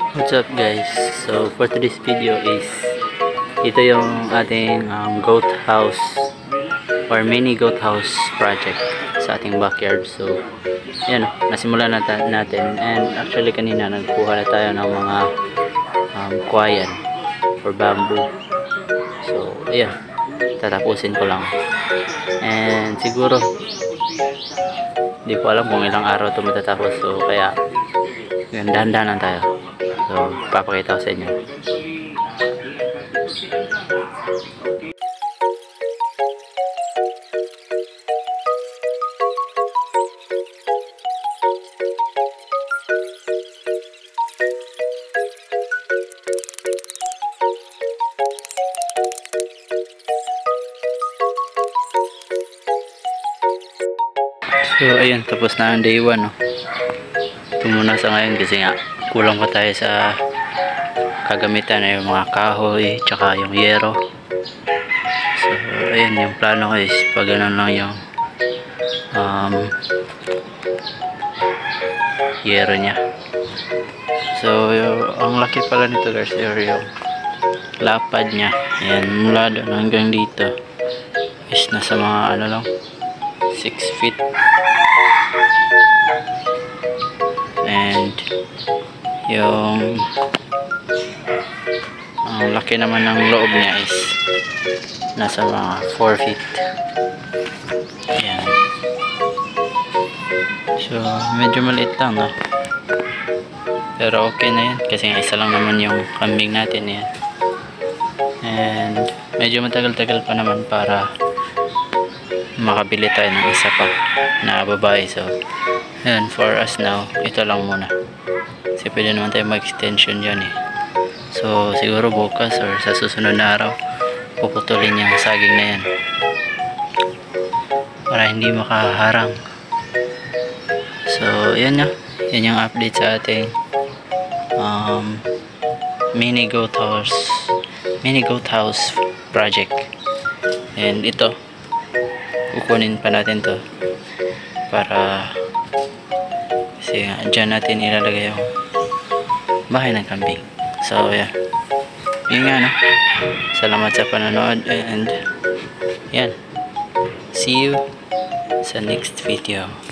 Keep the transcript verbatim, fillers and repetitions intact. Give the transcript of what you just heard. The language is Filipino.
What's up guys? So for today's video is ito yung ating um, goat house or mini goat house project sa ating backyard. So yan, nasimulan na natin, and actually kanina nagkuha na tayo ng mga um, kwayan or bamboo. So ayan, tatapusin ko lang, and siguro hindi ko alam kung ilang araw ito matatapos. So kaya dahan-dahan tayo. So, papakita ko sa inyo. So, ayun, tapos na ang day one, no? Ito muna sa ngayon kasi nga kulang pa tayo sa kagamitan na yung mga kahoy tsaka yung yero. So ayun, yung plano ko is pag ganun lang yung um, yero nya. So yung, ang laki pala nito guys, yung lapad nya, ayan, mula doon hanggang dito is nasa mga ano lang six feet, and yung ang laki naman ng loob niya is nasa mga four feet. Ayan. So medyo maliit lang, no? Pero okay na yan kasi isa lang naman yung kambing natin yan, and medyo matagal-tagal pa naman para makabili tayo ng isa pa na babae. So ayan, for us now ito lang muna kasi pwede naman tayo mag-extension yan eh. So siguro bukas or sa susunod na araw puputulin yung saging na yan para hindi makaharang. So yan na, yan yung update sa ating um, mini goat house mini goat house project. And ito kukunin pa natin to para kasi dyan natin ilalagay yung bahay ng kambing. So yeah, yun nga, no? Salamat sa panonood, and yan, see you sa next video.